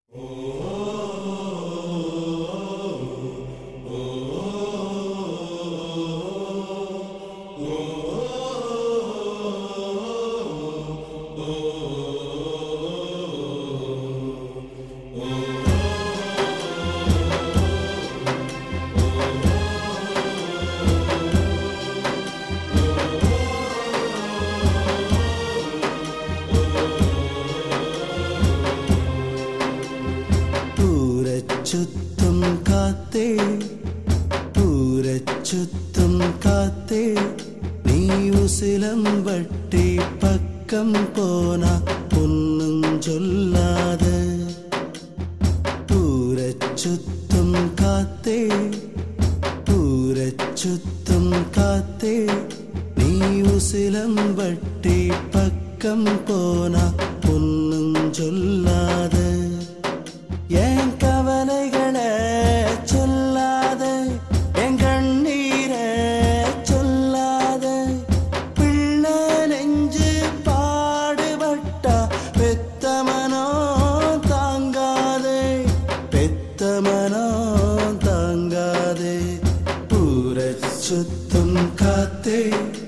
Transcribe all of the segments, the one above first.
ஊரச்சுத்தம் காத்தே ஊரச்சுத்தம் காத்தே நீ உசிலம்பட்டி பக்கம் போனா ஒன்னும் சொல்லாத ஊரச்சுத்தம் காத்தே ஊரச்சுத்தம் காத்தே நீ உசிலம்பட்டி பக்கம் போனா ஒன்னும் சொல்லாத என் கவலைகளை சொல்லாத என் கண்ணீரை சொல்லாத பிள்ளை நெஞ்சு பாடுபட்டா பெத்தமனோ தாங்காதே பெத்தமனோ தாங்காதே ஊரச்சுத்தம் காத்தே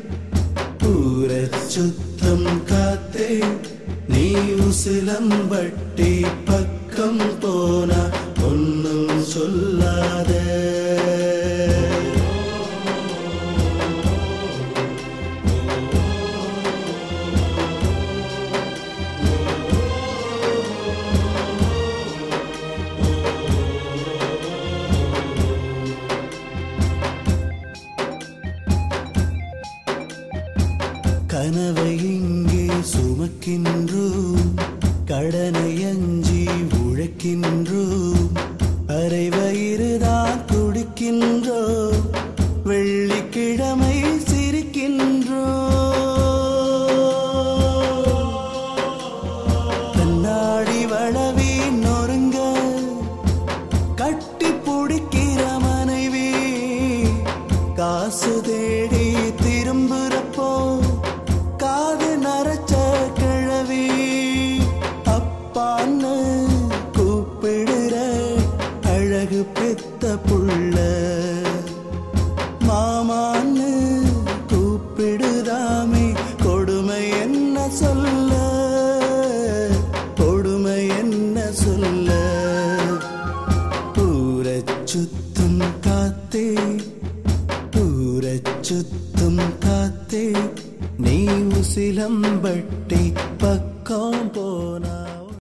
ஊரச்சுத்தம் காத்தே நீ உசிலம்பட்டி பக்கம் போனா ஒன்னும் சொல்லாத கனவை இங்கே சுமக்கின்றோம் கடனை அஞ்சி உழைக்கின்றோம் அரை வயிறுதான் துடிக்கின்றோம் வெள்ளிக்கிழமை சிரிக்கின்றோம் கண்ணாடி வள